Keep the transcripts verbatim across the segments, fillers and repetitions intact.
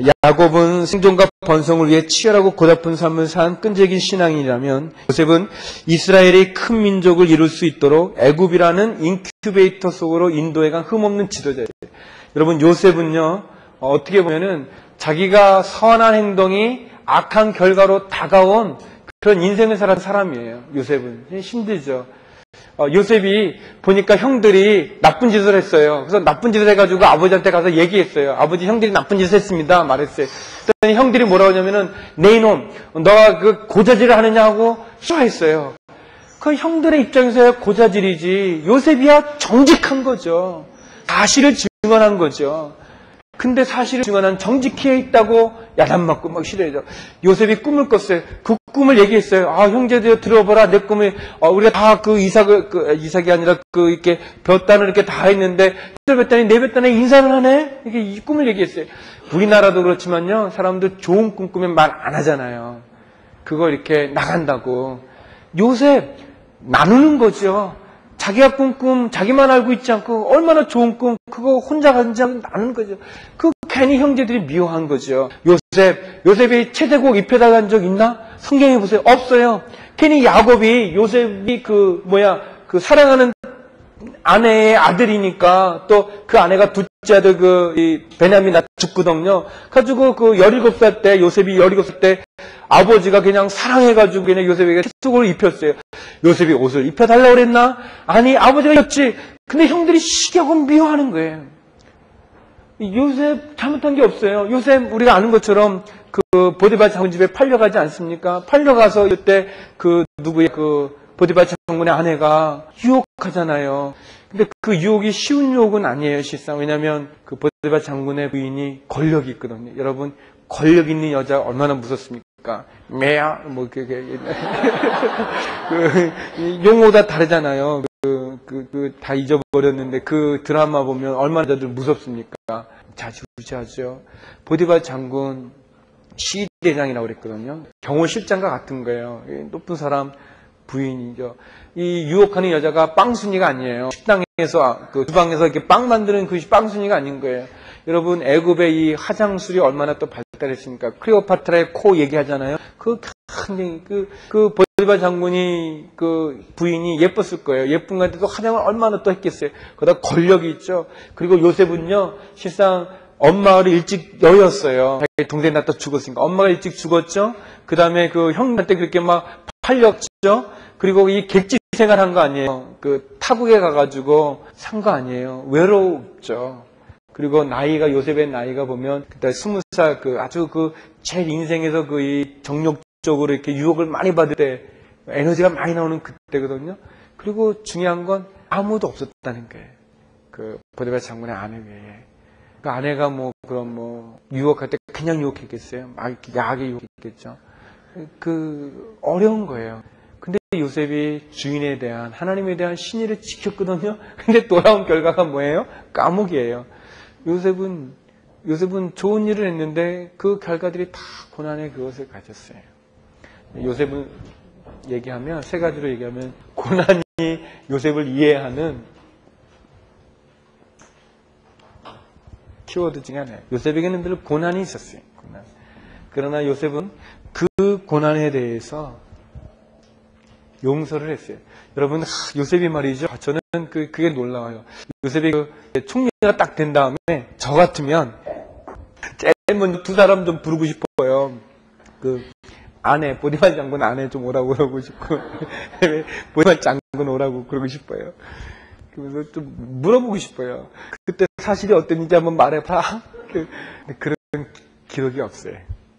야곱은 생존과 번성을 위해 치열하고 고달픈 삶을 산 끈질긴 신앙이라면 요셉은 이스라엘의 큰 민족을 이룰 수 있도록 애굽이라는 인큐베이터 속으로 인도해간 흠없는 지도자예요. 여러분, 요셉은요, 어떻게 보면은 자기가 선한 행동이 악한 결과로 다가온 그런 인생을 살아온 사람이에요. 요셉은 힘들죠. 어, 요셉이 보니까 형들이 나쁜 짓을 했어요. 그래서 나쁜 짓을 해가지고 아버지한테 가서 얘기했어요. 아버지, 형들이 나쁜 짓을 했습니다. 말했어요. 그랬더니 형들이 뭐라고 하냐면은, 내 이놈, 너가 그 고자질을 하느냐 하고 싫어했어요. 그 형들의 입장에서야 고자질이지, 요셉이야 정직한 거죠. 사실을 증언한 거죠. 근데 사실을 증언한 정직해 있다고 야단맞고 막 싫어해요. 요셉이 꿈을 꿨어요. 그 꿈을 얘기했어요. 아, 형제들 들어보라. 내 꿈을, 어, 우리가 다 그 이삭을, 그, 이삭이 아니라 그, 이렇게 볕단을 이렇게 다 했는데, 볕단이 내 볕단에 인사를 하네? 이렇게 이 꿈을 얘기했어요. 우리나라도 그렇지만요, 사람들 좋은 꿈 꾸면 말 안 하잖아요. 그거 이렇게 나간다고. 요셉, 나누는 거죠. 자기가 꾼 꿈, 자기만 알고 있지 않고 얼마나 좋은 꿈, 그거 혼자 가지 않고 나누는 거죠. 그 괜히 형제들이 미워한 거죠. 요셉, 요셉이 최대국 입혀다간 적 있나? 성경에 보세요. 없어요. 괜히 야곱이, 요셉이 그 뭐야, 그 사랑하는 아내의 아들이니까 또 그 아내가 둘째 아들 그 이 베냐민 낳다 죽거든요. 가지고 그 열일곱 살 때, 요셉이 열일곱 살 때 아버지가 그냥 사랑해가지고 그냥 요셉에게 속을 입혔어요. 요셉이 옷을 입혀달라고 그랬나? 아니, 아버지가 입혔지. 근데 형들이 시기하고 미워하는 거예요. 요셉 잘못한 게 없어요. 요셉 우리가 아는 것처럼 그 보디발 장군 집에 팔려가지 않습니까? 팔려가서 이때 그 누구의 그 보디발 장군의 아내가 유혹하잖아요. 근데 그 유혹이 쉬운 유혹은 아니에요, 실상. 왜냐하면 그 보디발 장군의 부인이 권력이 있거든요. 여러분, 권력 있는 여자 얼마나 무섭습니까? 매야 뭐 그게 그 용어 다 다르잖아요. 그 그 그 다 잊어버렸는데 그 드라마 보면 얼마나 다들 무섭습니까? 자주자죠. 보디발 장군 시대장이라고 그랬거든요. 경호실장과 같은 거예요. 높은 사람 부인이죠. 이 유혹하는 여자가 빵순이가 아니에요. 식당에서 그 주방에서 이렇게 빵 만드는 그 빵순이가 아닌 거예요. 여러분, 애굽의 이 화장술이 얼마나 또 발달했습니까? 클레오파트라의 코 얘기하잖아요. 그 굉장히 그, 그 보디발 장군이 그 부인이 예뻤을 거예요. 예쁜 건데도 화장을 얼마나 또 했겠어요. 거기다 권력이 있죠. 그리고 요셉은요, 실상 엄마를 일찍 여였어요. 자기 동생이 낳다 죽었으니까. 엄마가 일찍 죽었죠. 그 다음에 그 형한테 그렇게 막 팔렸죠. 그리고 이 객지 생활한 거 아니에요. 그 타국에 가가지고 산 거 아니에요. 외롭죠. 그리고 나이가, 요셉의 나이가 보면 그때 스무 살 그 아주 그 제일 인생에서 그 이 정력적으로 이렇게 유혹을 많이 받을 때 에너지가 많이 나오는 그때거든요. 그리고 중요한 건 아무도 없었다는 거예요. 그 보디발 장군의 아내 외에. 그 아내가 뭐 그런 뭐 유혹할 때 그냥 유혹했겠어요? 막 이렇게 야하게 유혹했겠죠. 그 어려운 거예요. 근데 요셉이 주인에 대한, 하나님에 대한 신의를 지켰거든요. 근데 돌아온 결과가 뭐예요? 감옥이에요. 요셉은, 요셉은 좋은 일을 했는데 그 결과들이 다 고난의 그것을 가졌어요. 요셉은 얘기하면, 세 가지로 얘기하면, 고난이 요셉을 이해하는 키워드 중에 하나예요. 요셉에게는 늘 고난이 있었어요. 고난. 그러나 요셉은 그 고난에 대해서 용서를 했어요. 여러분, 요셉이 말이죠. 저는 그, 그게 놀라워요. 요셉이 그 총리가 딱 된 다음에 저 같으면 제일 먼저 두 사람 좀 부르고 싶어요. 그 아내, 보디발 장군 아내 좀 오라고 그러고 싶고, 보디발 장군 오라고 그러고 싶어요. 그래서 좀 물어보고 싶어요. 그때 사실이 어땠는지 한번 말해봐. 그런 기록이 없어요.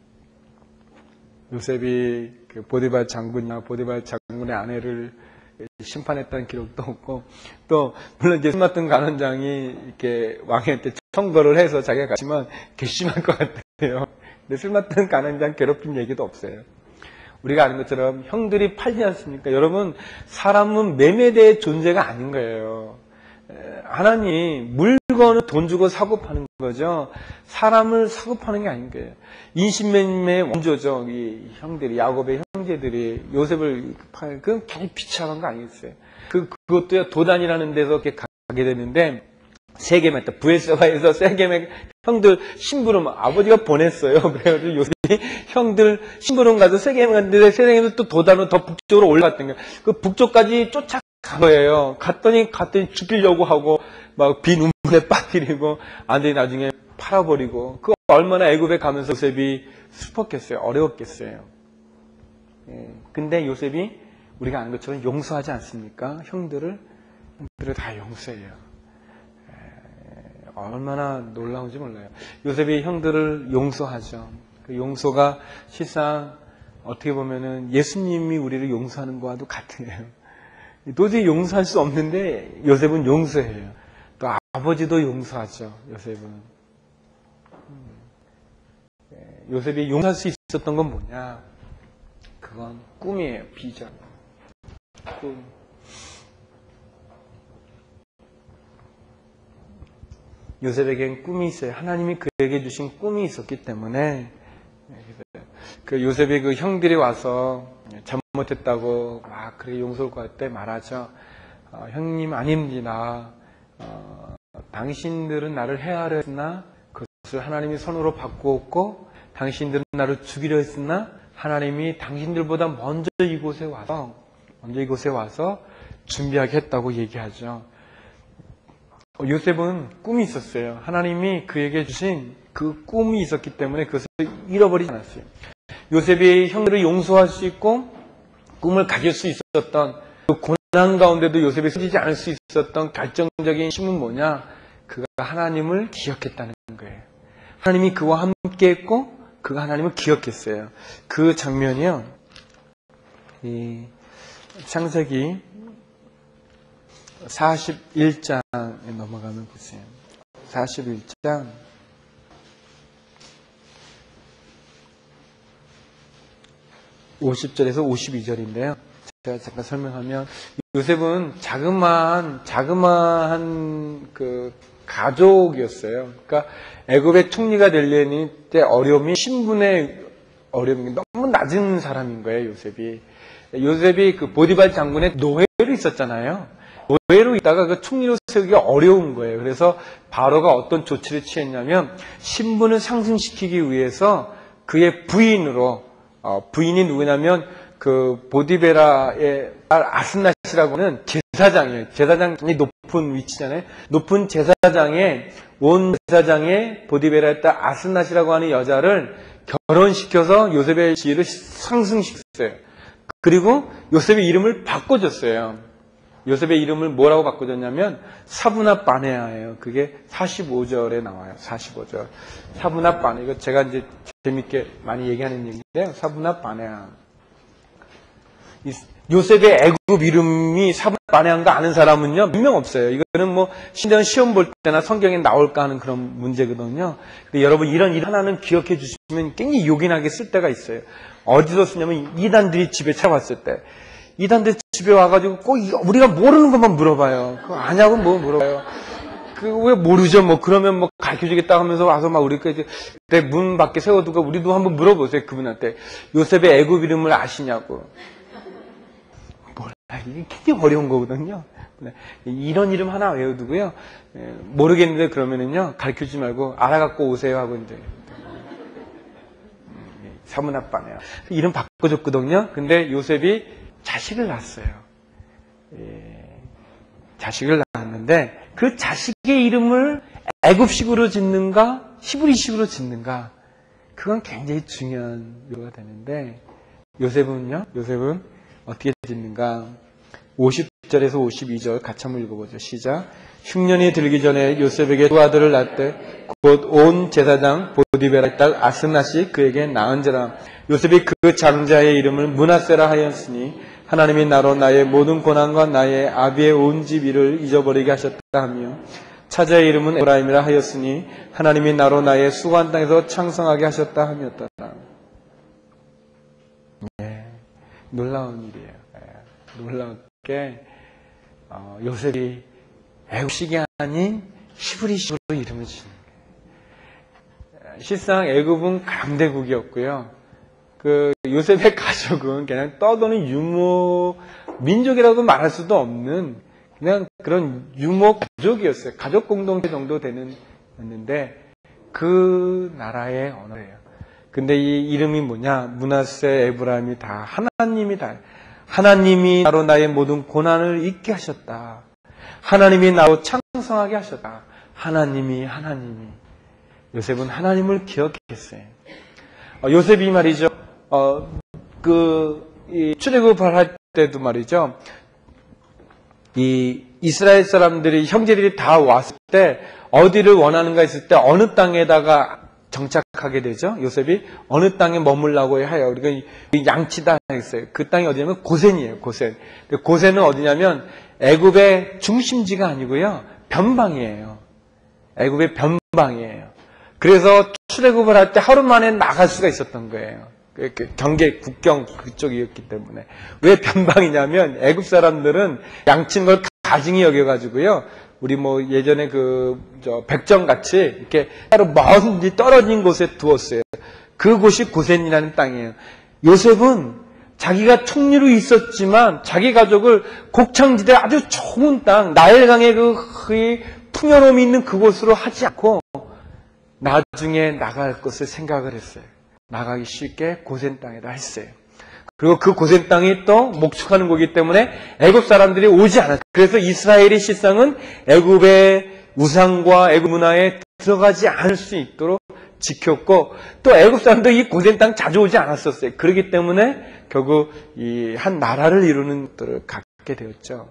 요셉이 그 보디발 장군이나 보디발 장군의 아내를 심판했다는 기록도 없고, 또 물론 이제 술 맡은 간원장이 이렇게 왕한테 청거를 해서 자기가 갔지만 괘씸할 것 같아요. 근데 술 맡은 간원장 괴롭힌 얘기도 없어요. 우리가 아는 것처럼 형들이 팔지 않습니까? 여러분, 사람은 매매대의 존재가 아닌 거예요. 하나님, 물건을 돈 주고 사고 파는 거죠. 사람을 사고 파는 게 아닌 거예요. 인신매매의 원조죠. 이 형들이, 야곱의 형제들이 요셉을 팔, 그건 괜히 비참한 거 아니겠어요? 그, 그것도요, 도단이라는 데서 이렇게 가게 되는데, 세겜에 또 브에세바에서 세겜에 형들 심부름 아버지가 보냈어요. 그래가지고 요셉이 형들 심부름 가서 세겜에 갔는데 세겜에서 또 도단으로 더 북쪽으로 올라갔던 거예요. 그 북쪽까지 쫓아간 거예요. 갔더니 갔더니 죽이려고 하고 막 비 눈물에 빠뜨리고 안되니 나중에 팔아버리고 그 얼마나 애굽에 가면서 요셉이 슬펐겠어요. 어려웠겠어요. 예. 근데 요셉이 우리가 아는 것처럼 용서하지 않습니까? 형들을 형들을 다 용서해요. 예. 얼마나 놀라운지 몰라요. 요셉이 형들을 용서하죠. 그 용서가 실상 어떻게 보면은 예수님이 우리를 용서하는 것과도 같아요. 도저히 용서할 수 없는데 요셉은 용서해요. 또 아버지도 용서하죠. 요셉은. 요셉이 용서할 수 있었던 건 뭐냐? 그건 꿈이에요. 비전. 꿈. 요셉에겐 꿈이 있어요. 하나님이 그에게 주신 꿈이 있었기 때문에 그 요셉이 그 형들이 와서 잘못했다고 막 그렇게 용서를 구할 때 말하죠. 어, 형님 아닙니다. 어, 당신들은 나를 해하려 했으나 그것을 하나님이 손으로 바꾸었고 당신들은 나를 죽이려 했으나 하나님이 당신들보다 먼저 이곳에 와서 먼저 이곳에 와서 준비하게 했다고 얘기하죠. 요셉은 꿈이 있었어요. 하나님이 그에게 주신 그 꿈이 있었기 때문에 그것을 잃어버리지 않았어요. 요셉이 형들을 용서할 수 있고 꿈을 가질 수 있었던 그 고난 가운데도 요셉이 쓰지 않을 수 있었던 결정적인 힘은 뭐냐? 그가 하나님을 기억했다는 거예요. 하나님이 그와 함께 했고 그가 하나님을 기억했어요. 그 장면이요. 이 창세기 사십일 장에 넘어가면 보세요. 사십일 장 오십 절에서 오십이 절인데요. 제가 잠깐 설명하면 요셉은 자그마한 자그마한 그 가족이었어요. 그러니까 애굽의 총리가 되려니 때 어려움이 신분의 어려움이 너무 낮은 사람인 거예요. 요셉이 요셉이 그 보디발 장군의 노예로 있었잖아요. 노예로 있다가 그 총리로 세우기가 어려운 거예요. 그래서 바로가 어떤 조치를 취했냐면 신분을 상승시키기 위해서 그의 부인으로 어, 부인이 누구냐면 그 보디베라의 딸 아스낫이라고는 제사장이에요. 제사장이 높은 위치잖아요. 높은 제사장에 온 제사장의 보디베라의 딸 아스낫이라고 하는 여자를 결혼시켜서 요셉의 지위를 상승시켰어요. 그리고 요셉의 이름을 바꿔줬어요. 요셉의 이름을 뭐라고 바꿔줬냐면 사브나 바네아예요. 그게 사십오 절에 나와요. 사십오 절. 사브나 바네. 이거 제가 이제 재밌게 많이 얘기하는 얘기인데요. 사브나 바네아. 요셉의 애굽 이름이 사브나 바네아인 거 아는 사람은요, 몇 명 없어요. 이거는 뭐 신전 시험 볼 때나 성경에 나올까 하는 그런 문제거든요. 근데 여러분 이런 일 하나는 기억해 주시면 굉장히 요긴하게 쓸 때가 있어요. 어디서 쓰냐면 이단들이 집에 찾아왔을 때. 이단들 집에 와가지고 꼭 우리가 모르는 것만 물어봐요. 그거 아냐고 뭐 물어봐요. 그 왜 모르죠? 뭐 그러면 뭐 가르쳐주겠다 하면서 와서 막 우리가 이제 내 문 밖에 세워두고 우리도 한번 물어보세요. 그분한테 요셉의 애굽 이름을 아시냐고. 몰라. 이게 굉장히 어려운 거거든요. 이런 이름 하나 외워두고요. 모르겠는데 그러면은요 가르쳐주지 말고 알아갖고 오세요 하고 이제. 사문아빠네요. 이름 바꿔줬거든요. 근데 요셉이 자식을 낳았어요. 예, 자식을 낳았는데 그 자식의 이름을 애굽식으로 짓는가 히브리식으로 짓는가 그건 굉장히 중요한 요소가 되는데 요셉은요. 요셉은 어떻게 짓는가 오십 절에서 오십이 절 같이 한번 읽어보죠. 시작. 흉년이 들기 전에 요셉에게 두 아들을 낳되 곧 온 제사장 보디베라의 딸 아스낫이 그에게 낳은지라. 요셉이 그 장자의 이름을 므낫세라 하였으니 하나님이 나로 나의 모든 고난과 나의 아비의 온 집 일을 잊어버리게 하셨다 하며 차자의 이름은 에브라임이라 하였으니 하나님이 나로 나의 수고한 땅에서 창성하게 하셨다 하였더라. 네, 놀라운 일이에요. 네, 놀라운 게 어, 요셉이 애굽식이 아닌 히브리식으로 이름을 지는 거예요. 실상 애굽은 강대국이었고요. 그 요셉의 가족은 그냥 떠도는 유모 민족이라고 말할 수도 없는 그냥 그런 유목 가족이었어요. 가족 공동체 정도 되는 였는데 그 나라의 언어예요. 근데 이 이름이 뭐냐? 므낫세, 에브라임이 다 하나님이 다 하나님이 나로 나의 모든 고난을 잊게 하셨다. 하나님이 나로 창성하게 하셨다. 하나님이 하나님이 요셉은 하나님을 기억했어요. 어, 요셉이 말이죠. 어, 그 이 출애굽을 할 때도 말이죠. 이 이스라엘 사람들이 형제들이 다 왔을 때 어디를 원하는가 했을 때 어느 땅에다가 정착하게 되죠. 요셉이 어느 땅에 머물라고 해요. 우리가 양치다 했어요. 그 땅이 어디냐면 고센이에요. 고센. 고센은 어디냐면 애굽의 중심지가 아니고요. 변방이에요. 애굽의 변방이에요. 그래서 출애굽을 할 때 하루 만에 나갈 수가 있었던 거예요. 경계 국경 그쪽이었기 때문에. 왜 변방이냐면 애굽 사람들은 양치는 걸 가증히 여겨가지고요. 우리 뭐 예전에 그 저 백정 같이 이렇게 따로 멀리 떨어진 곳에 두었어요. 그곳이 고센이라는 땅이에요. 요셉은 자기가 총리로 있었지만 자기 가족을 곡창지대 아주 좋은 땅 나일강의 그 풍요로움이 있는 그곳으로 하지 않고 나중에 나갈 것을 생각을 했어요. 나가기 쉽게 고센 땅에다 했어요. 그리고 그 고센 땅이 또 목축하는 거기 때문에 애굽 사람들이 오지 않았어요. 그래서 이스라엘의 실상은 애굽의 우상과 애굽 문화에 들어가지 않을 수 있도록 지켰고 또 애굽 사람들이 이 고센 땅 자주 오지 않았었어요. 그렇기 때문에 결국 이 한 나라를 이루는 것들을 갖게 되었죠.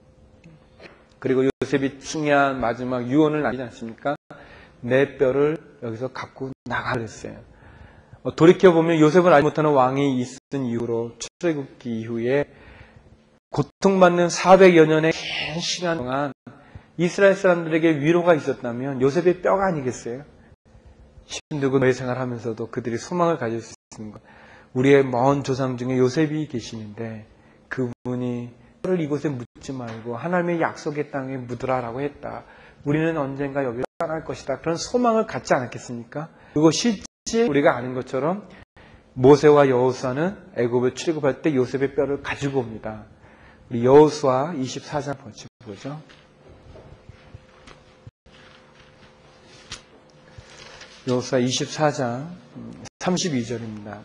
그리고 요셉이 중요한 마지막 유언을 남기지 않습니까? 내 뼈를 여기서 갖고 나가라 했어요. 돌이켜보면 요셉은 알지 못하는 왕이 있은 이후로 출애굽기 이후에 고통받는 사백여 년의 긴 시간 동안 이스라엘 사람들에게 위로가 있었다면 요셉의 뼈가 아니겠어요? 힘들고 노예 생활하면서도 그들이 소망을 가질 수 있는 것. 우리의 먼 조상 중에 요셉이 계시는데 그분이 뼈를 이곳에 묻지 말고 하나님의 약속의 땅에 묻으라라고 했다. 우리는 언젠가 여기를 떠날 것이다. 그런 소망을 갖지 않았겠습니까? 그리고 실제 우리가 아는 것처럼 모세와 여호수아는 애굽을 출애굽할 때 요셉의 뼈를 가지고 옵니다. 우리 여호수아 이십사 장 보죠. 여호수아 이십사 장 삼십이 절입니다.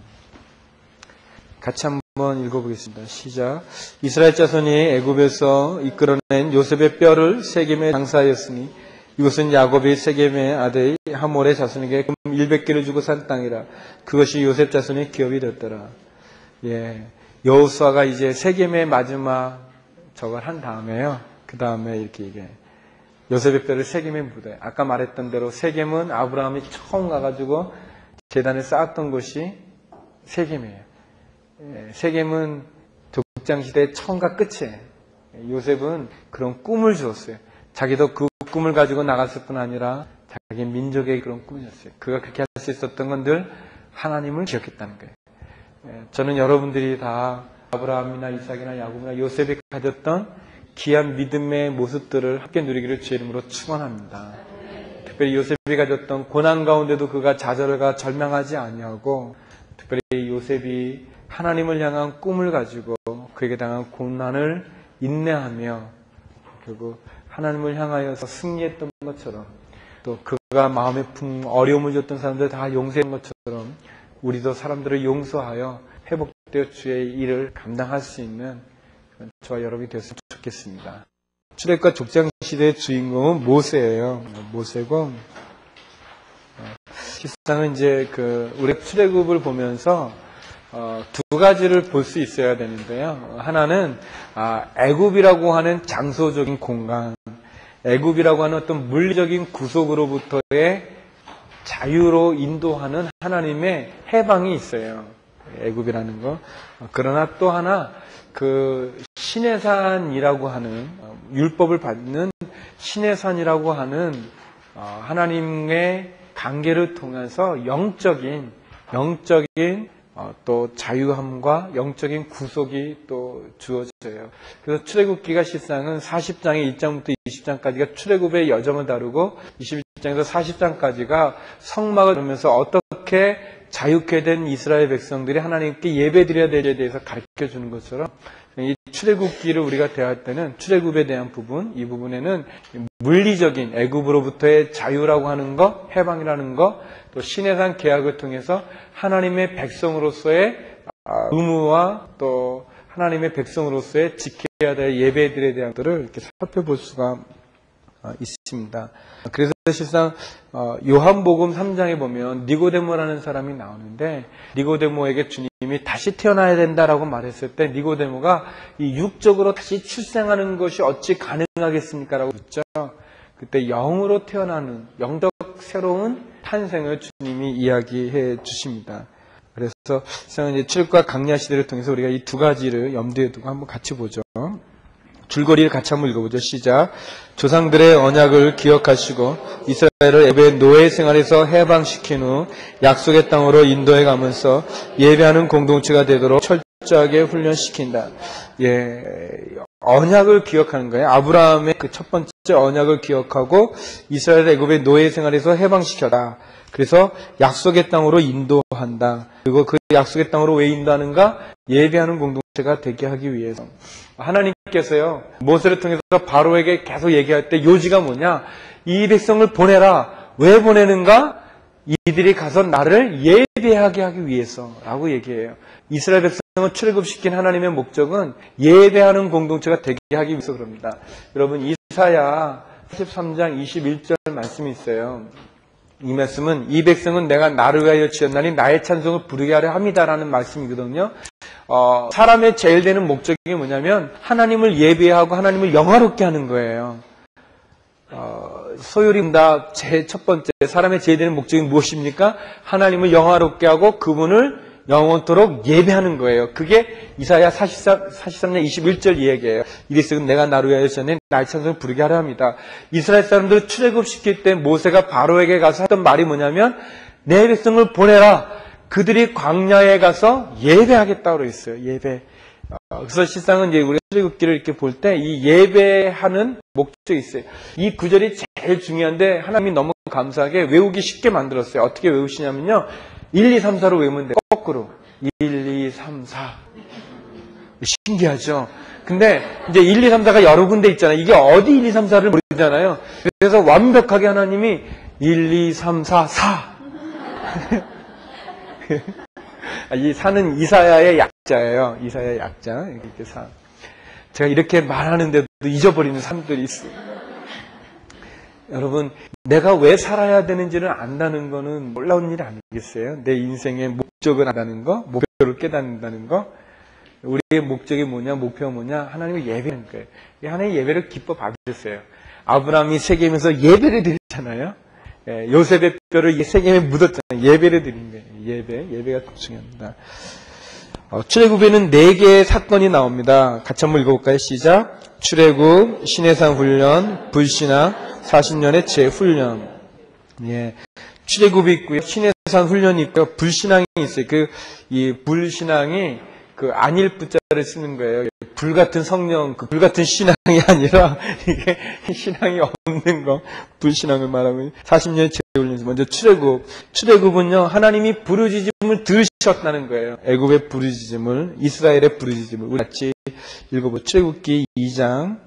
같이 한번 읽어보겠습니다. 시작. 이스라엘 자손이 애굽에서 이끌어낸 요셉의 뼈를 세겜에 장사하였으니 이것은 야곱이 세겜의 아들 하몰의 자손에게 금 백 개를 주고 산 땅이라. 그것이 요셉 자손의 기업이 됐더라. 예, 여호수아가 이제 세겜의 마지막 저걸 한 다음에요. 그 다음에 이렇게 이게 요셉의 뼈를 세겜에 묻어요. 아까 말했던 대로 세겜은 아브라함이 처음 가가지고 제단을 쌓았던 곳이 세겜이에요. 예, 세겜은 족장시대의 처음과 끝이에요. 요셉은 그런 꿈을 주었어요. 자기도 그 꿈을 가지고 나갔을 뿐 아니라 자기 민족의 그런 꿈이었어요. 그가 그렇게 할 수 있었던 건들 하나님을 기억했다는 거예요. 예, 저는 여러분들이 다 아브라함이나 이삭이나 야곱이나 요셉이 가졌던 귀한 믿음의 모습들을 함께 누리기를 주의 이름으로 축원합니다. 특별히 요셉이 가졌던 고난 가운데도 그가 좌절과 절망하지 아니하고 특별히 요셉이 하나님을 향한 꿈을 가지고 그에게 당한 고난을 인내하며 결국 하나님을 향하여서 승리했던 것처럼 또 그가 마음에 어려움을 줬던 사람들 다 용서한 것처럼 우리도 사람들을 용서하여 회복되어 주의 일을 감당할 수 있는 저와 여러분이 되었으면 좋겠습니다. 출애굽과 족장 시대의 주인공은 모세예요. 모세고 실상은 이제 그 우리 출애굽을 보면서 어, 두 가지를 볼 수 있어야 되는데요. 하나는 아, 애굽이라고 하는 장소적인 공간, 애굽이라고 하는 어떤 물리적인 구속으로부터의 자유로 인도하는 하나님의 해방이 있어요. 애굽이라는 거. 그러나 또 하나 그 시내산이라고 하는 율법을 받는 시내산이라고 하는 하나님의 관계를 통해서 영적인 영적인 또 자유함과 영적인 구속이 또 주어져요. 그래서 출애굽기가 실상은 사십 장의 일 장부터 이십 장까지가 출애굽의 여정을 다루고 이십일 장에서 사십 장까지가 성막을 다루면서 어떻게 자유케 된 이스라엘 백성들이 하나님께 예배드려야 될지에 대해서 가르쳐주는 것처럼 이 출애굽기를 우리가 대할 때는 출애굽에 대한 부분, 이 부분에는 물리적인 애굽으로부터의 자유라고 하는 것, 해방이라는 것, 또 시내산 계약을 통해서 하나님의 백성으로서의 의무와 또 하나님의 백성으로서의 지켜야 될 예배들에 대한 것들을 이렇게 살펴볼 수가 있습니다. 그래서 실상 요한복음 삼 장에 보면 니고데모라는 사람이 나오는데, 니고데모에게 주님이 다시 태어나야 된다라고 말했을 때 니고데모가 이 육적으로 다시 출생하는 것이 어찌 가능하겠습니까? 라고 묻죠. 그때 영으로 태어나는 영적 새로운 탄생을 주님이 이야기해 주십니다. 그래서 실상 이제 출애굽과 강야 시대를 통해서 우리가 이 두 가지를 염두에 두고 한번 같이 보죠. 줄거리를 같이 한번 읽어보죠. 시작. 조상들의 언약을 기억하시고 이스라엘을 애굽의 노예 생활에서 해방시킨 후 약속의 땅으로 인도해 가면서 예배하는 공동체가 되도록 철저하게 훈련시킨다. 예, 언약을 기억하는 거예요. 아브라함의 그 첫 번째 언약을 기억하고 이스라엘을 애굽의 노예 생활에서 해방시켰다. 그래서 약속의 땅으로 인도한다. 그리고 그 약속의 땅으로 왜 인도하는가? 예배하는 공동체가 되게 하기 위해서. 하나님께서요, 모세를 통해서 바로에게 계속 얘기할 때 요지가 뭐냐? 이 백성을 보내라. 왜 보내는가? 이들이 가서 나를 예배하게 하기 위해서라고 얘기해요. 이스라엘 백성을 출애굽시킨 하나님의 목적은 예배하는 공동체가 되게 하기 위해서 그럽니다. 여러분, 이사야 사십삼 장 이십일 절 말씀이 있어요. 이 말씀은 이 백성은 내가 나를 위하여 지었나니 나의 찬송을 부르게 하려 합니다라는 말씀이거든요. 어, 사람의 제일 되는 목적이 뭐냐면 하나님을 예배하고 하나님을 영화롭게 하는 거예요. 어, 소요리 응답 제 첫 번째 사람의 제일 되는 목적이 무엇입니까? 하나님을 영화롭게 하고 그분을 영원토록 예배하는 거예요. 그게 이사야 사십삼 장 이십일 절 이야기예요. 이 백성은 내가 나를 위하여 지었나니 나의 찬송을 부르게 하려 합니다. 이스라엘 사람들을 출애굽시킬 때 모세가 바로에게 가서 했던 말이 뭐냐면 내 백성을 보내라. 그들이 광야에 가서 예배하겠다고 했어요. 예배. 어, 그래서 실상은 이제 우리가 출애굽기를 이렇게 볼 때 이 예배하는 목적이 있어요. 이 구절이 제일 중요한데 하나님이 너무 감사하게 외우기 쉽게 만들었어요. 어떻게 외우시냐면요. 일, 이, 삼, 사로 외우면 돼요. 거꾸로. 일, 이, 삼, 사. 신기하죠? 근데 이제 일, 이, 삼, 사가 여러 군데 있잖아요. 이게 어디 일, 이, 삼, 사를 모르잖아요. 그래서 완벽하게 하나님이 일, 이, 삼, 사, 사. 이 사는 이사야의 약자예요. 이사야의 약자. 이렇게 사. 제가 이렇게 말하는데도 잊어버리는 사람들이 있어요. 여러분, 내가 왜 살아야 되는지를 안다는 거는 놀라운 일 아니겠어요? 내 인생의 목적을 안다는 거, 목표를 깨닫는다는 거. 우리의 목적이 뭐냐, 목표가 뭐냐? 하나님을 예배하는 거예요. 하나님의 예배를 기뻐 받으셨어요. 아브라함이 세겜에서 예배를 드렸잖아요. 예, 요셉의 뼈를 세겜에 묻었잖아요. 예배를 드린 거예요. 예배, 예배가 더 중요합니다. 어, 출애굽에는 네 개의 사건이 나옵니다. 같이 한번 읽어볼까요? 시작. 출애굽, 시내산 훈련, 불신앙, 사십 년의 재훈련. 예. 출애굽이 있고요. 시내산 훈련이 있고요. 불신앙이 있어요. 그, 이 불신앙이 그 안일 부자를 쓰는 거예요. 불같은 성령, 그 불같은 신앙이 아니라 이게 신앙이 없는 거, 불신앙을 말하고 사십 년의 재훈련. 먼저 출애굽. 출애굽은요, 하나님이 부르짖음을 들으셨다는 거예요. 애굽의 부르짖음을, 이스라엘의 부르짖음을. 우리 같이 읽어보죠. 출애굽기 이 장.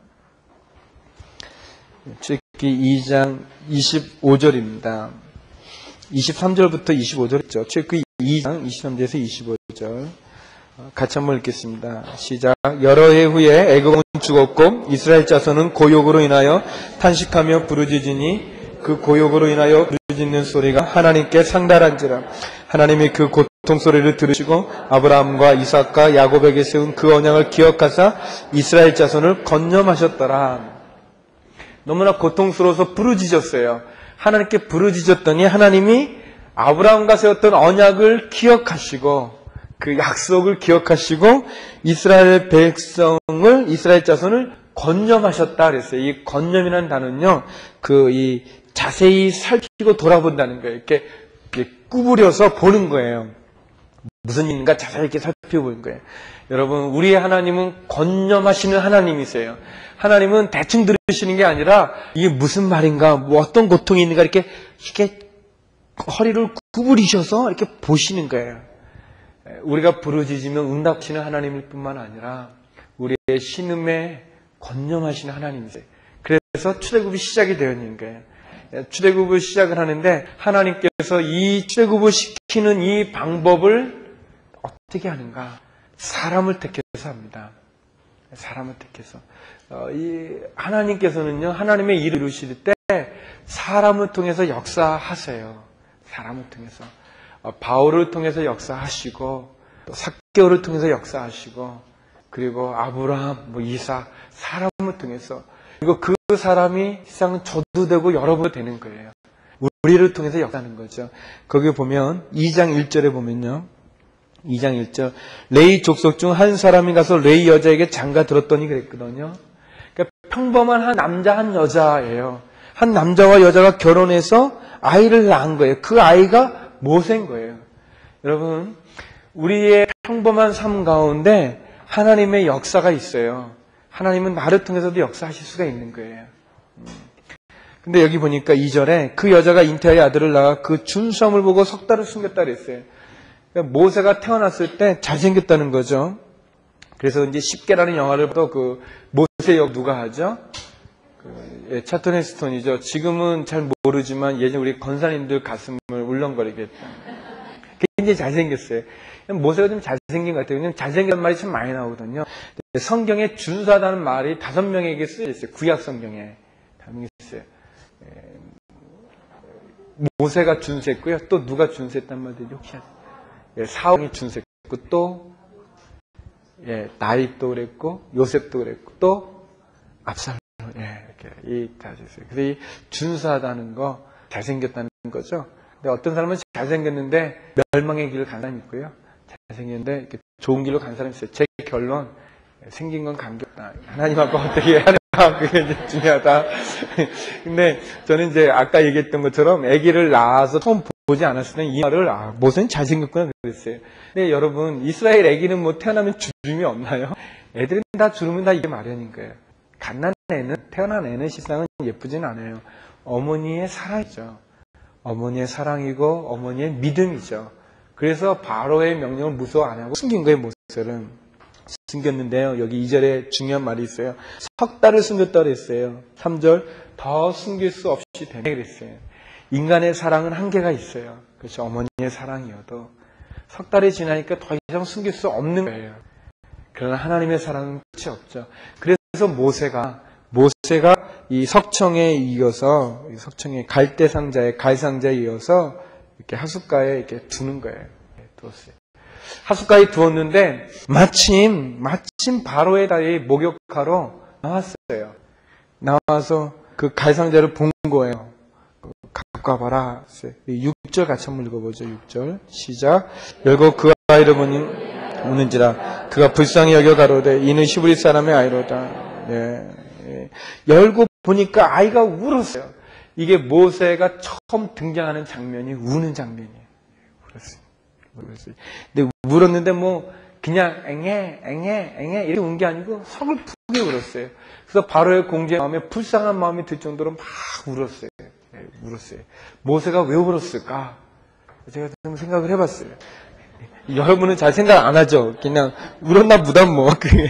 출애굽기 이 장 이십오 절입니다. 이십삼 절부터 이십오 절 있죠. 출애굽기 이 장 이십삼 절에서 이십오 절. 같이 한번 읽겠습니다. 시작. 여러 해 후에 애굽은 죽었고 이스라엘 자손은 고욕으로 인하여 탄식하며 부르짖으니 그 고욕으로 인하여 부르짖는 소리가 하나님께 상달한지라. 하나님이 그 고통 소리를 들으시고 아브라함과 이삭과 야곱에게 세운 그 언약을 기억하사 이스라엘 자손을 건념하셨더라. 너무나 고통스러워서 부르짖었어요. 하나님께 부르짖었더니 하나님이 아브라함과 세웠던 언약을 기억하시고 그 약속을 기억하시고 이스라엘 백성을, 이스라엘 자손을 건념하셨다 그랬어요. 이 건념이라는 단어는요, 그 이 자세히 살피고 돌아본다는 거예요. 이렇게, 이렇게 구부려서 보는 거예요. 무슨 일인가 자세히 이렇게 살펴보는 거예요. 여러분, 우리의 하나님은 건념하시는 하나님이세요. 하나님은 대충 들으시는 게 아니라 이게 무슨 말인가, 뭐 어떤 고통이 있는가 이렇게 이렇게 허리를 구부리셔서 이렇게 보시는 거예요. 우리가 부르짖으면 응답하시는 하나님일 뿐만 아니라 우리의 신음에 권념하시는 하나님이세요. 그래서 출애굽이 시작이 되어 있는 거예요. 출애굽을 시작을 하는데 하나님께서 이 출애굽을 시키는 이 방법을 어떻게 하는가? 사람을 택해서 합니다. 사람을 택해서. 어, 이 하나님께서는요, 하나님의 일을 이루실 때 사람을 통해서 역사하세요. 사람을 통해서. 어, 바울을 통해서 역사하시고, 또 삭개오를 통해서 역사하시고, 그리고 아브라함, 뭐 이삭, 사람을 통해서. 그리고 그 사람이 세상은 저도 되고 여러분도 되는 거예요. 우리를 통해서 역사하는 거죠. 거기 보면 이 장 일 절에 보면요. 이 장 일 절. 레이 족속 중 한 사람이 가서 레이 여자에게 장가 들었더니 그랬거든요. 그러니까 평범한 한 남자 한 여자예요. 한 남자와 여자가 결혼해서 아이를 낳은 거예요. 그 아이가 모세인 거예요. 여러분, 우리의 평범한 삶 가운데 하나님의 역사가 있어요. 하나님은 나를 통해서도 역사하실 수가 있는 거예요. 근데 여기 보니까 이 절에 그 여자가 잉태하여 아들을 낳아 그 준수함을 보고 석 달을 숨겼다 그랬어요. 그러니까 모세가 태어났을 때 잘생겼다는 거죠. 그래서 이제 십계라는 영화를 또 그 모세 역 누가 하죠? 그, 예, 차턴 헤스턴이죠. 지금은 잘 모르지만 예전 우리 권사님들 가슴을 울렁거리게 했다. 굉장히 잘생겼어요. 모세가 좀 잘생긴 것 같아요. 왜냐면 잘생긴 말이 참 많이 나오거든요. 성경에 준수하다는 말이 다섯 명에게 쓰여 있어요. 구약 성경에. 다섯 명이 있어요. 모세가 준수했고요. 또 누가 준수했단 말이죠? 혹시 예, 사울이 준수했고 또 예, 다윗도 그랬고 요셉도 그랬고 또 압살롬 예, 이렇게 이 다 있어요. 그래서 이 준수하다는 거 잘생겼다는 거죠. 근데 어떤 사람은 잘생겼는데 멸망의 길을 간 사람이 있고요. 잘생겼는데 이렇게 좋은 길로 간 사람이 있어요. 제 결론 생긴 건 관계없다. 하나님 앞에 어떻게 해야 하나 그게 이제 중요하다. 근데 저는 이제 아까 얘기했던 것처럼 아기를 낳아서 처음 보지 않았을 때 이 말을 아, 모세는 잘생겼구나 그랬어요. 근데 여러분 이스라엘 아기는 뭐 태어나면 주름이 없나요? 애들은 다 주름은 다 이게 마련인 거예요. 갓난 애는 태어난 애는 실상은 예쁘진 않아요. 어머니의 사랑이죠. 어머니의 사랑이고 어머니의 믿음이죠. 그래서 바로의 명령을 무서워 안 하고 숨긴 거예요. 모세는 숨겼는데요. 여기 이 절에 중요한 말이 있어요. 석 달을 숨겼다고 그랬어요. 삼 절 더 숨길 수 없이 되네 그랬어요. 인간의 사랑은 한계가 있어요. 그렇죠. 어머니의 사랑이어도 석 달이 지나니까 더 이상 숨길 수 없는 거예요. 그러나 하나님의 사랑은 끝이 없죠. 그래서 모세가 모세가 이 석청에 이어서 이 석청에 갈대 상자에 갈 상자에 이어서 이렇게 하숫가에 이렇게 두는 거예요. 두었어요. 하숫가에 두었는데 마침 마침 바로의 다리 목욕하러 나왔어요. 나와서 그 갈 상자를 본 거예요. 갖고 와봐라. 육 절 같이 한번 읽어보죠. 육 절 시작. 열고 그 아이를 보니 우는지라 그가 불쌍히 여겨 가로되 이는 히브리 사람의 아이로다. 네. 네. 열고 보니까 아이가 울었어요. 이게 모세가 처음 등장하는 장면이 우는 장면이에요. 울었어요. 울었어요. 근데 울었는데 뭐 그냥 앵해 앵해 앵해 이렇게 운 게 아니고 서글프게 울었어요. 그래서 바로의 공주의 마음에 불쌍한 마음이 들 정도로 막 울었어요. 네, 울었어요. 모세가 왜 울었을까? 제가 좀 생각을 해봤어요. 여러분은 잘 생각 안 하죠. 그냥 울었나 보다 뭐.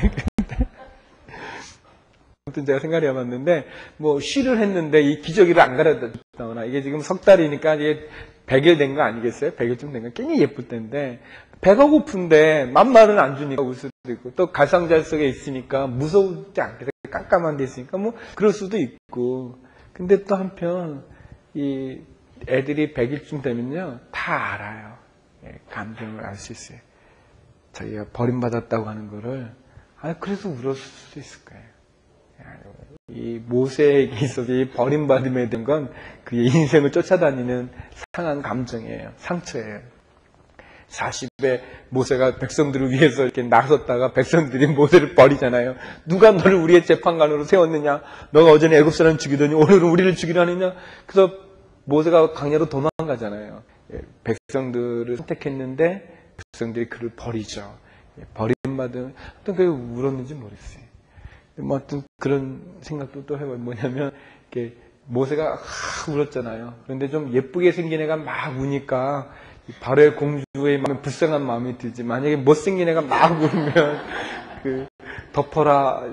아무튼 제가 생각을 해봤는데 뭐 쉬를 했는데 이 기저귀를 안 갈아줬다거나 이게 지금 석 달이니까 이게 백 일 된 거 아니겠어요? 백 일쯤 된 거 굉장히 예쁠 때인데 배가 고픈데 맘말은 안 주니까 울 수도 있고 또 갈상자 속에 있으니까 무서우지 않게 깜깜한 데 있으니까 뭐 그럴 수도 있고 근데 또 한편 이 애들이 백 일쯤 되면요 다 알아요. 감정을 알 수 있어요. 자기가 버림받았다고 하는 거를 아 그래서 울었을 수도 있을 거예요. 이 모세에게 있어서 이 버림받음에 된 건 그의 인생을 쫓아다니는 상한 감정이에요. 상처예요. 사십에 모세가 백성들을 위해서 이렇게 나섰다가 백성들이 모세를 버리잖아요. 누가 너를 우리의 재판관으로 세웠느냐? 너가 어제는 애굽 사람 죽이더니 오늘은 우리를 죽이려 하느냐? 그래서 모세가 광야로 도망가잖아요. 백성들을 선택했는데 백성들이 그를 버리죠. 버림받은 어떤 그 울었는지 모르겠어요. 뭐 어떤 그런 생각도 또 해봐요. 뭐냐면 이렇게 모세가 하, 울었잖아요. 그런데 좀 예쁘게 생긴 애가 막 우니까 바로의 공주의 마음에 불쌍한 마음이 들지. 만약에 못생긴 애가 막 울면 그 덮어라.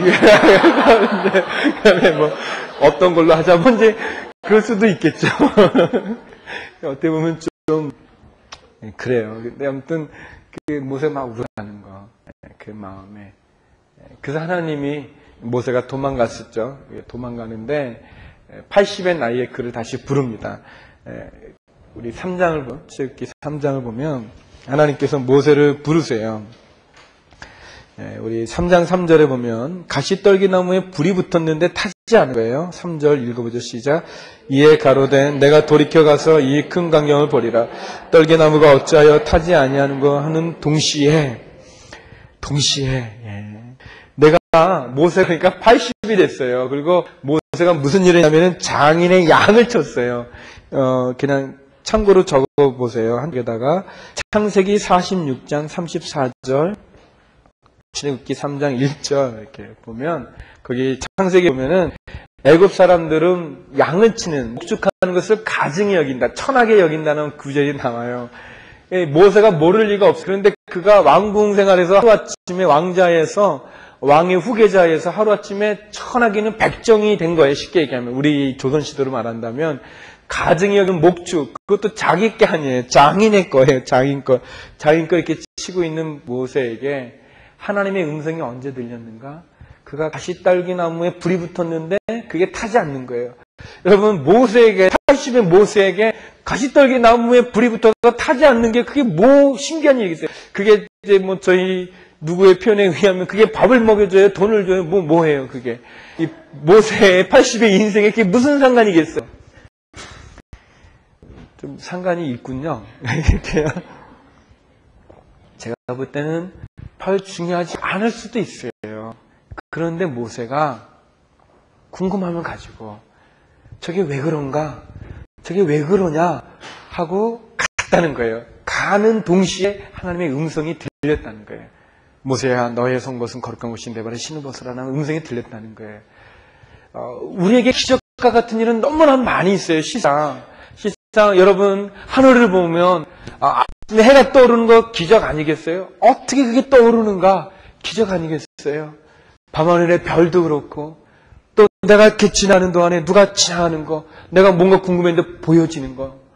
그다음에 뭐 어떤 걸로 하자면 이제 그럴 수도 있겠죠. 어떻게 보면 좀 그래요. 근데 아무튼 그 모세 막 울어가는 거, 그 마음에. 그래서 하나님이 모세가 도망갔었죠. 도망가는데 팔십의 나이에 그를 다시 부릅니다. 우리 삼 장을 출애굽기 삼 장을 보면 하나님께서 모세를 부르세요. 우리 삼 장 삼 절에 보면 가시떨기 나무에 불이 붙었는데 타지 않은 거예요. 삼 절 읽어보죠. 시작. 이에 가로되 내가 돌이켜 가서 이 큰 광경을 보리라. 떨기나무가 어찌하여 타지 아니하는고 하는 동시에 동시에 예. 내가 모세가 그러니까 팔십이 됐어요. 그리고 모세가 무슨 일을 했냐면 장인의 양을 쳤어요. 어 그냥 참고로 적어보세요. 한쪽에다가 창세기 사십육 장 삼십사 절 출애굽기 삼 장 일 절 이렇게 보면 거기 창세기 보면은 애굽 사람들은 양을 치는 목축하는 것을 가증히 여긴다, 천하게 여긴다는 구절이 나와요. 모세가 모를 리가 없어요. 그런데 그가 왕궁 생활에서 하루아침에 왕자에서 왕의 후계자에서 하루아침에 천하기는 백정이 된 거예요. 쉽게 얘기하면 우리 조선시대로 말한다면 가증히 여긴 목축, 그것도 자기 게 아니에요. 장인의 거예요. 장인 거. 장인 거 이렇게 치고 있는 모세에게 하나님의 음성이 언제 들렸는가? 그가 가시떨기 나무에 불이 붙었는데 그게 타지 않는 거예요. 여러분, 모세에게, 팔십의 모세에게 가시떨기 나무에 불이 붙어서 타지 않는 게 그게 뭐 신기한 얘기겠어요. 그게 이제 뭐 저희 누구의 표현에 의하면 그게 밥을 먹여줘요? 돈을 줘요? 뭐, 뭐예요, 그게. 이 모세의 팔십의 인생에 그게 무슨 상관이겠어요? 좀 상관이 있군요. 이렇게요. 제가 볼 때는 별 중요하지 않을 수도 있어요. 그런데 모세가 궁금함을 가지고 저게 왜 그런가? 저게 왜 그러냐? 하고 갔다는 거예요. 가는 동시에 하나님의 음성이 들렸다는 거예요. 모세야, 너의 송곳은 거룩한 곳인 내 발에 신을 벗으라는 음성이 들렸다는 거예요. 어, 우리에게 기적과 같은 일은 너무나 많이 있어요. 시상. 시상, 여러분, 하늘을 보면 아, 해가 떠오르는 거 기적 아니겠어요? 어떻게 그게 떠오르는가? 기적 아니겠어요? 밤하늘의 별도 그렇고 또 내가 이렇게 지나는 동안에 누가 지나가는 거, 내가 뭔가 궁금했는데 보여지는 거,